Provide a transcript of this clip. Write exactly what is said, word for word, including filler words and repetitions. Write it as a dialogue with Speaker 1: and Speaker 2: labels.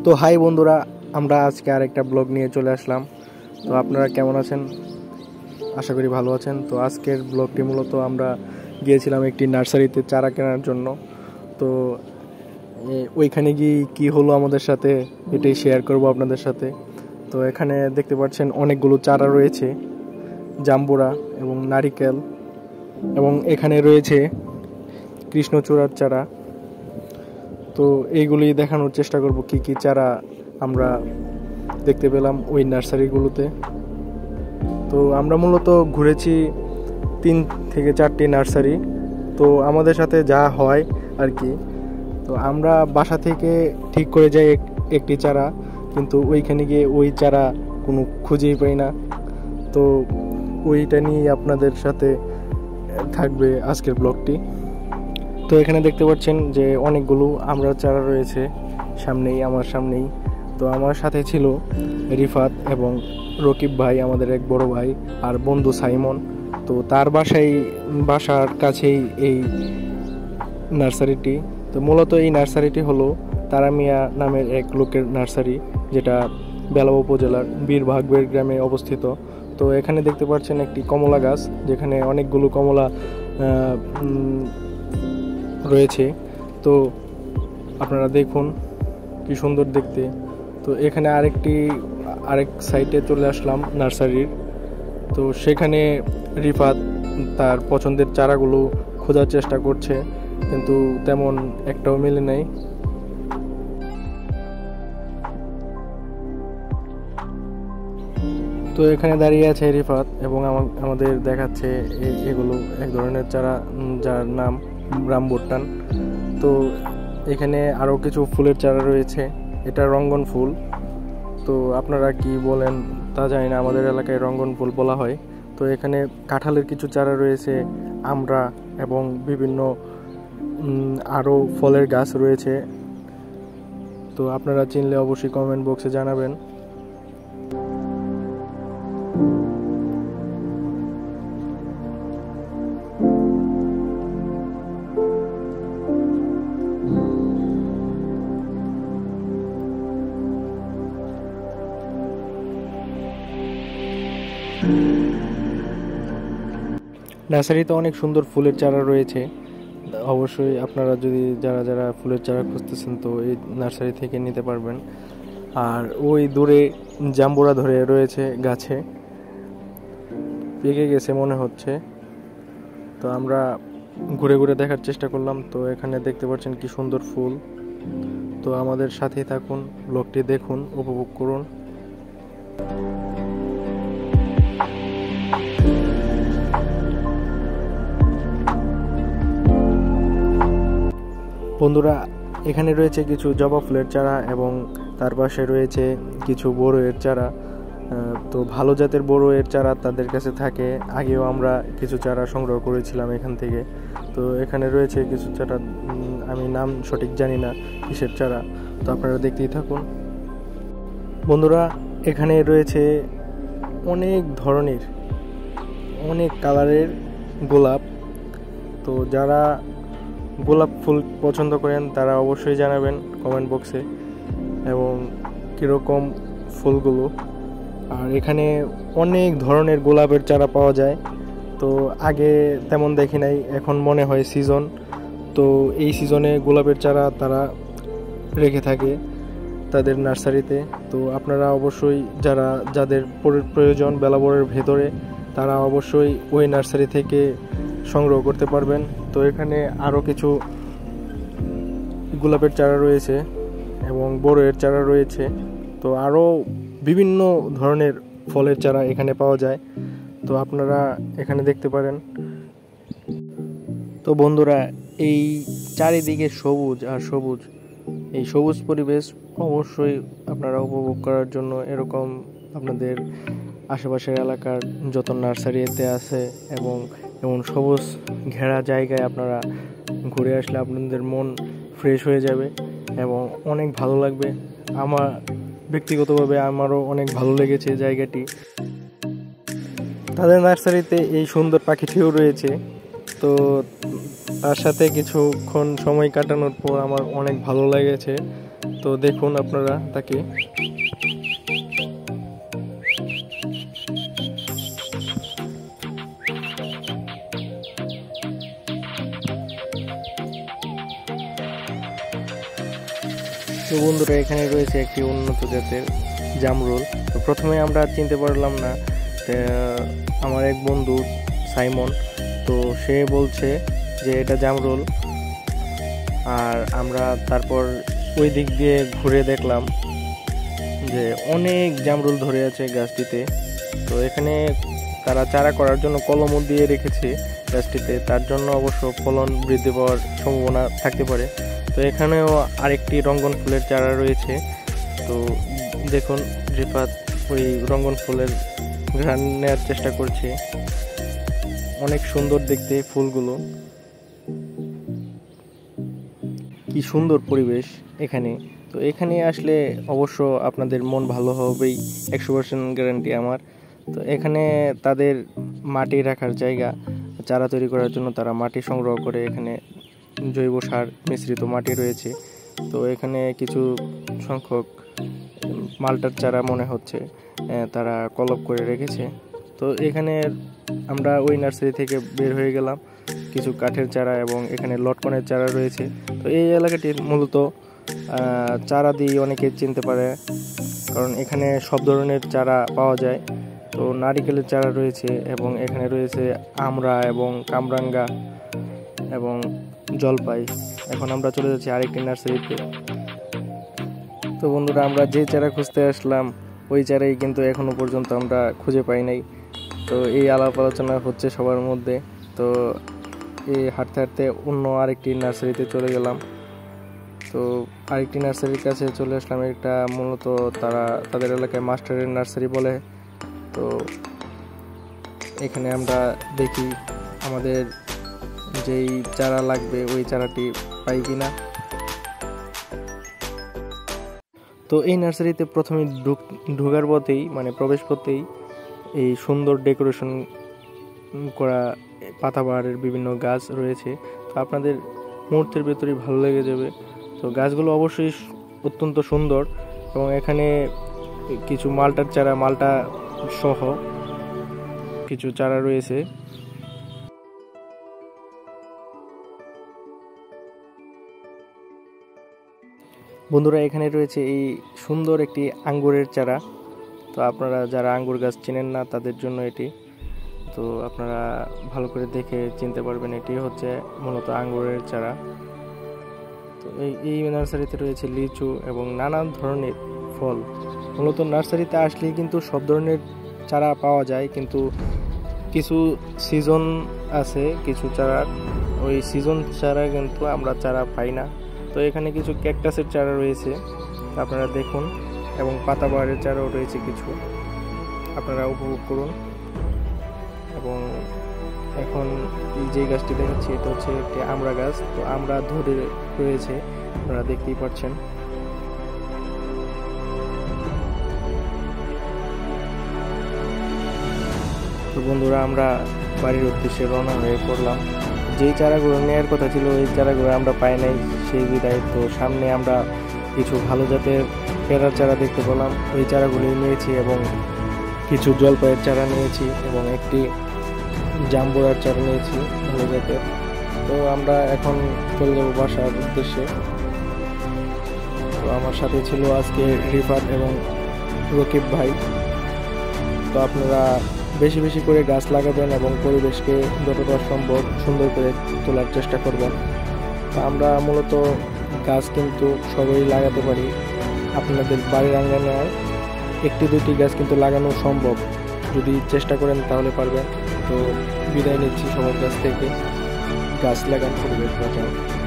Speaker 1: তো হাই বন্ধুরা, আমরা আজকে আরেকটা ব্লগ নিয়ে চলে আসলাম। তো আপনারা কেমন আছেন? আশা করি ভালো আছেন। তো আজকের ব্লগটি মূলত আমরা গিয়েছিলাম একটি নার্সারিতে চারা কেনার জন্য। তো ওইখানে গিয়ে কী হলো আমাদের সাথে এটাই শেয়ার করব আপনাদের সাথে। তো এখানে দেখতে পাচ্ছেন অনেকগুলো চারা রয়েছে, জাম্বুরা এবং নারিকেল, এবং এখানে রয়েছে কৃষ্ণচূড়ার চারা। তো এইগুলি দেখানোর চেষ্টা করব কি কি চারা আমরা দেখতে পেলাম ওই নার্সারিগুলোতে। তো আমরা মূলত ঘুরেছি তিন থেকে চারটি নার্সারি। তো আমাদের সাথে যা হয় আর কি, তো আমরা বাসা থেকে ঠিক করে যাই একটি চারা, কিন্তু ওইখানে গিয়ে ওই চারা কোনো খুঁজেই পাই না। তো ওইটা নিয়ে আপনাদের সাথে থাকবে আজকের ব্লগটি। তো এখানে দেখতে পাচ্ছেন যে অনেকগুলো আমরা চারা রয়েছে সামনেই, আমার সামনেই। তো আমার সাথে ছিল রিফাত এবং রকিব ভাই, আমাদের এক বড় ভাই, আর বন্ধু সাইমন। তো তার বাসায় বাসার কাছেই এই নার্সারিটি। তো মূলত এই নার্সারিটি হলো তারামিয়া নামের এক লোকের নার্সারি, যেটা বেলাব উপজেলার বীরভাগবের গ্রামে অবস্থিত। তো এখানে দেখতে পাচ্ছেন একটি কমলা গাছ, যেখানে অনেকগুলো কমলা রয়েছে। তো আপনারা দেখুন কি সুন্দর দেখতে। তো এখানে আরেকটি আরেক সাইটে চলে আসলাম নার্সারির। তো সেখানে রিফাত তার পছন্দের চারাগুলো খোঁজার চেষ্টা করছে, কিন্তু তেমন একটাও মেলে নাই। তো এখানে দাঁড়িয়ে আছে রিফাত এবং আমাদের দেখাচ্ছে এগুলো এক ধরনের চারা, যার নাম রামবুটান। তো এখানে আরও কিছু ফুলের চারা রয়েছে, এটা রঙ্গন ফুল। তো আপনারা কি বলেন তা জানি না, আমাদের এলাকায় রঙ্গন ফুল বলা হয়। তো এখানে কাঁঠালের কিছু চারা রয়েছে, আমড়া এবং বিভিন্ন আরও ফলের গাছ রয়েছে। তো আপনারা চিনলে অবশ্যই কমেন্ট বক্সে জানাবেন। নার্সারিতে অনেক সুন্দর ফুলের চারা রয়েছে। অবশ্যই আপনারা যদি যারা যারা ফুলের চারা খুঁজতেছেন, তো এই নার্সারি থেকে নিতে পারবেন। আর ওই দূরে জাম্বুরা ধরে রয়েছে গাছে, পেকে গেছে মনে হচ্ছে। তো আমরা ঘুরে ঘুরে দেখার চেষ্টা করলাম। তো এখানে দেখতে পাচ্ছেন কি সুন্দর ফুল। তো আমাদের সাথেই থাকুন, ব্লগটি দেখুন, উপভোগ করুন। বন্ধুরা, এখানে রয়েছে কিছু জবা ফুলের চারা এবং তার পাশে রয়েছে কিছু বড়ইয়ের চারা। তো ভালো জাতের বড়ইয়ের চারা তাদের কাছে থাকে, আগেও আমরা কিছু চারা সংগ্রহ করেছিলাম এখান থেকে। তো এখানে রয়েছে কিছু চারা, আমি নাম সঠিক জানি না কিসের চারা। তো আপনারা দেখতেই থাকুন। বন্ধুরা, এখানে রয়েছে অনেক ধরনের অনেক কালারের গোলাপ। তো যারা গোলাপ ফুল পছন্দ করেন তারা অবশ্যই জানাবেন কমেন্ট বক্সে, এবং কীরকম ফুলগুলো। আর এখানে অনেক ধরনের গোলাপের চারা পাওয়া যায়। তো আগে তেমন দেখি নাই, এখন মনে হয় সিজন। তো এই সিজনে গোলাপের চারা তারা রেখে থাকে তাদের নার্সারিতে। তো আপনারা অবশ্যই যারা যাদের প্রয়োজন বেলাবরের ভেতরে, তারা অবশ্যই ওই নার্সারি থেকে সংগ্রহ করতে পারবেন। তো এখানে আরও কিছু গোলাপের চারা রয়েছে এবং বড়ইয়ের চারা রয়েছে। তো আরও বিভিন্ন ধরনের ফলের চারা এখানে পাওয়া যায়। তো আপনারা এখানে দেখতে পারেন। তো বন্ধুরা, এই চারিদিকে সবুজ আর সবুজ, এই সবুজ পরিবেশ অবশ্যই আপনারা উপভোগ করার জন্য এরকম আপনাদের আশেপাশের এলাকার যত নার্সারিতে আছে এবং এমন সবুজ ঘেরা জায়গায় আপনারা ঘুরে আসলে আপনাদের মন ফ্রেশ হয়ে যাবে এবং অনেক ভালো লাগবে। আমার ব্যক্তিগতভাবে আমারও অনেক ভালো লেগেছে জায়গাটি। তাদের নার্সারিতে এই সুন্দর পাখিটিও রয়েছে। তো তার সাথে কিছুক্ষণ সময় কাটানোর পর আমার অনেক ভালো লেগেছে। তো দেখুন আপনারা তাকে। তো বন্ধুরা, এখানে রয়েছে একটি উন্নত জাতের জামরুল। তো প্রথমে আমরা চিনতে পারলাম না, আমার এক বন্ধু সাইমন, তো সে বলছে যে এটা জামরুল। আর আমরা তারপর ওই দিক দিয়ে ঘুরে দেখলাম যে অনেক জামরুল ধরে আছে গাছটিতে। তো এখানে তারা চারা করার জন্য কলমও দিয়ে রেখেছে গাছটিতে, তার জন্য অবশ্য ফলন বৃদ্ধি পাওয়ার সম্ভাবনা থাকতে পারে। তো এখানেও আরেকটি রঙ্গন ফুলের চারা রয়েছে। তো দেখুন রিফাত ওই রঙ্গন ফুলের ঘ্রাণ নেওয়ার চেষ্টা করছে। অনেক সুন্দর দেখতে ফুলগুলো, কি সুন্দর পরিবেশ এখানে। তো এখানে আসলে অবশ্য আপনাদের মন ভালো হবেই, একশো পার্সেন্ট গ্যারান্টি আমার। তো এখানে তাদের মাটি রাখার জায়গা, চারা তৈরি করার জন্য তারা মাটি সংগ্রহ করে, এখানে জৈব সার মিশ্রিত মাটি রয়েছে। তো এখানে কিছু সংখ্যক মালটার চারা মনে হচ্ছে তারা কলপ করে রেখেছে। তো এখানে আমরা ওই নার্সারি থেকে বের হয়ে গেলাম, কিছু কাঠের চারা এবং এখানে লটকনের চারা রয়েছে। তো এই এলাকাটি মূলত চারা দিয়ে অনেকে চিনতে পারে, কারণ এখানে সব ধরনের চারা পাওয়া যায়। তো নারিকেলের চারা রয়েছে এবং এখানে রয়েছে আমড়া এবং কামরাঙ্গা এবং জলপাই। এখন আমরা চলে যাচ্ছি আরেকটি নার্সারিতে। তো বন্ধুরা, আমরা যে চারা খুঁজতে আসলাম ওই চারাই কিন্তু এখনো পর্যন্ত আমরা খুঁজে পাই নাই। তো এই আলাপ আলোচনা হচ্ছে সবার মধ্যে। তো এই হাঁটতে হাঁটতে অন্য আরেকটি নার্সারিতে চলে গেলাম। তো আরেকটি নার্সারির কাছে চলে আসলাম, এটা মূলত তারা তাদের এলাকায় মাস্টারের নার্সারি বলে। তো এখানে আমরা দেখি আমাদের যেই চারা লাগবে ওই চারাটি পাই কিনা। তো এই নার্সারিতে প্রথমে ঢোকার পথেই মানে প্রবেশ পথেই এই সুন্দর ডেকোরেশন করা পাতাবাহারের বিভিন্ন গাছ রয়েছে। তো আপনাদের মুহূর্তের ভেতরেই ভালো লেগে যাবে। তো গাছগুলো অবশ্যই অত্যন্ত সুন্দর এবং এখানে কিছু মালটার চারা, মালটা সহ কিছু চারা রয়েছে। বন্ধুরা, এখানে রয়েছে এই সুন্দর একটি আঙ্গুরের চারা। তো আপনারা যারা আঙ্গুর গাছ চেনেন না তাদের জন্য এটি। তো আপনারা ভালো করে দেখে চিনতে পারবেন, এটি হচ্ছে মূলত আঙ্গুরের চারা। তো এই এই নার্সারিতে রয়েছে লিচু এবং নানান ধরনের ফল। মূলত নার্সারিতে আসলেই কিন্তু সব ধরনের চারা পাওয়া যায়, কিন্তু কিছু সিজন আছে কিছু চারা, ওই সিজন চারা কিন্তু আমরা চারা পাই না। তো এখানে কিছু ক্যাকটাসের চারা রয়েছে, আপনারা দেখুন, এবং পাতাবাহারের চারাও রয়েছে কিছু, আপনারা উপভোগ করুন। এবং এখন এই যে গাছটি দেখাচ্ছি এটা হচ্ছে একটি আমড়া গাছ। তো আমড়া ধরে রয়েছে, আপনারা দেখতেই পাচ্ছেন। তো বন্ধুরা, আমরা বাড়ির উদ্দেশ্যে রওনা হয়ে পড়লাম। যেই চারাগুলো নেওয়ার কথা ছিল ওই চারাগুলো আমরা পাই নাই, সেই বিদায়। তো সামনে আমরা কিছু ভালো জাতের পেয়ারার চারা দেখতে পেলাম, ওই চারাগুলি নিয়েছি এবং কিছু জলপাইয়ের চারা নিয়েছি এবং একটি জাম্বুরার চারা নিয়েছি ভালো জাতের। তো আমরা এখন চলে যাবো বাসার উদ্দেশ্যে। তো আমার সাথে ছিল আজকে রিফাত এবং রকিব ভাই। তো আপনারা বেশি বেশি করে গাছ লাগাবেন এবং পরিবেশকে যতটা সম্ভব সুন্দর করে তোলার চেষ্টা করবেন। তো আমরা মূলত গাছ কিন্তু সবাই লাগাতে পারি, আপনাদের বাড়ির আঙ্গনে একটি দুটি গাছ কিন্তু লাগানো সম্ভব, যদি চেষ্টা করেন তাহলে পারবেন। তো বিদায় নিচ্ছি সবার কাছ থেকে, গাছ লাগান, পরিবেশ বাঁচান।